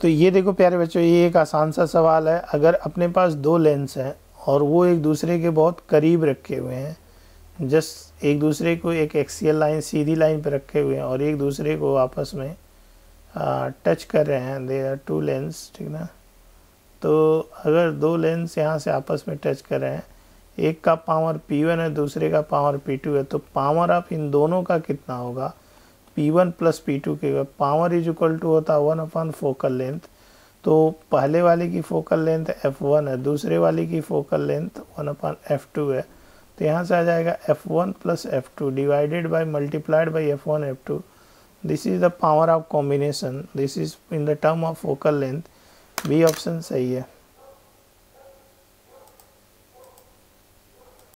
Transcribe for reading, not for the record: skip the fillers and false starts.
तो ये देखो प्यारे बच्चों, ये एक आसान सा सवाल है। अगर अपने पास दो लेंस हैं और वो एक दूसरे के बहुत करीब रखे हुए हैं, जस्ट एक दूसरे को एक एक्सियल लाइन, सीधी लाइन पे रखे हुए हैं और एक दूसरे को आपस में टच कर रहे हैं, दे आर टू लेंस, ठीक ना। तो अगर दो लेंस यहाँ से आपस में टच कर रहे हैं, एक का पावर P1 है, दूसरे का पावर P2 है, तो पावर ऑफ इन दोनों का कितना होगा, P1 प्लस P2 के पावर इज इक्वल टू होता है 1/, फोकल लेंथ। तो पहले वाले की फोकल लेंथ f1 है, दूसरे वाले की फोकल लेंथ 1/f2 है। तो यहाँ से आ जाएगा f1 plus f2 divided by multiplied by f1 f2। This is the power of combination, this is in the term of focal length. B option सही है।